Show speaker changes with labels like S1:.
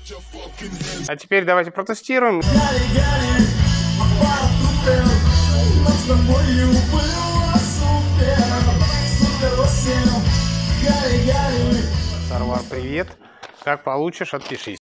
S1: А теперь давайте протестируем. Сарвар, привет. Как получишь, отпишись.